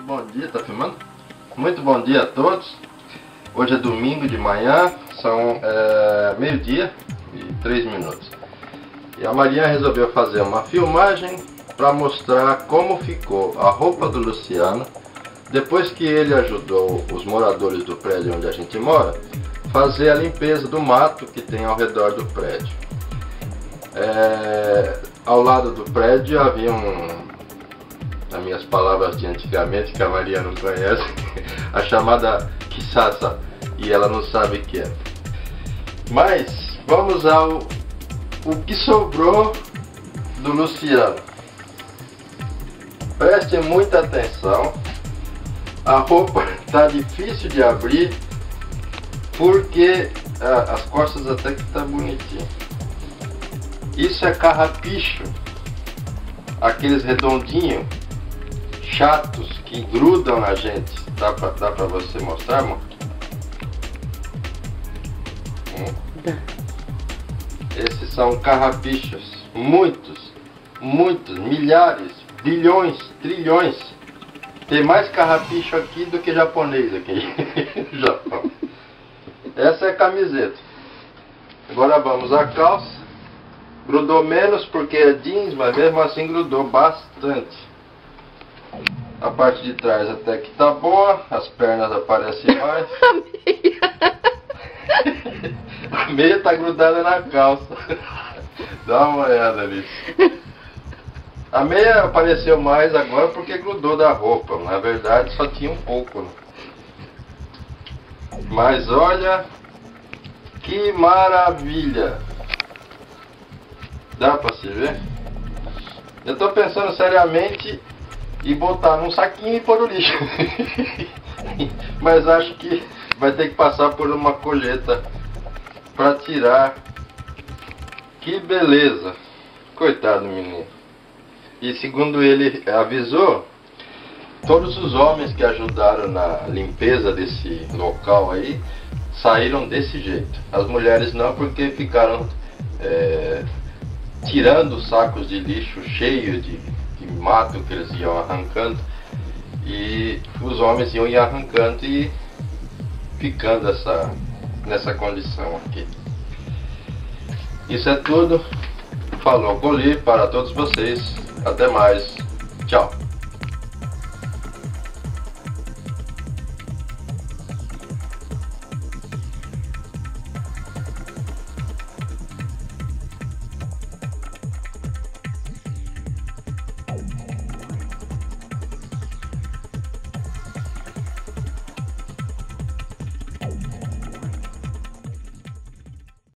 bom dia, tá filmando? Muito bom dia a todos. Hoje é domingo de manhã, são meio-dia e 3 minutos. E a Maria resolveu fazer uma filmagem para mostrar como ficou a roupa do Luciano depois que ele ajudou os moradores do prédio onde a gente mora fazer a limpeza do mato que tem ao redor do prédio. Ao lado do prédio havia nas minhas palavras de antigamente, que a Maria não conhece, a chamada quiçaça, e ela não sabe o que é. Mas vamos ao que sobrou do Luciano. Prestem muita atenção, a roupa está difícil de abrir, porque as costas até que tá bonitinho. Isso é carrapicho, aqueles redondinhos, chatos, que grudam na gente. Dá pra você mostrar, amor? Esses são carrapichos, muitos, milhares, bilhões, trilhões. Tem mais carrapicho aqui do que japonês aqui no Japão. Essa é a camiseta. Agora vamos à calça. Grudou menos porque é jeans, mas mesmo assim grudou bastante. A parte de trás até que tá boa, as pernas aparecem mais. A meia tá grudada na calça. Dá uma olhada nisso. A meia apareceu mais agora porque grudou da roupa. Na verdade só tinha um pouco, né? Mas olha que maravilha! Dá pra se ver? Eu tô pensando seriamente em botar num saquinho e pôr no lixo. Mas acho que vai ter que passar por uma colheita pra tirar. Que beleza! Coitado do menino. E segundo ele avisou, todos os homens que ajudaram na limpeza desse local aí saíram desse jeito. As mulheres não, porque ficaram tirando sacos de lixo cheios de mato que eles iam arrancando, e os homens iam arrancando e ficando nessa condição aqui. Isso é tudo. Falou Goli para todos vocês. Até mais. Tchau.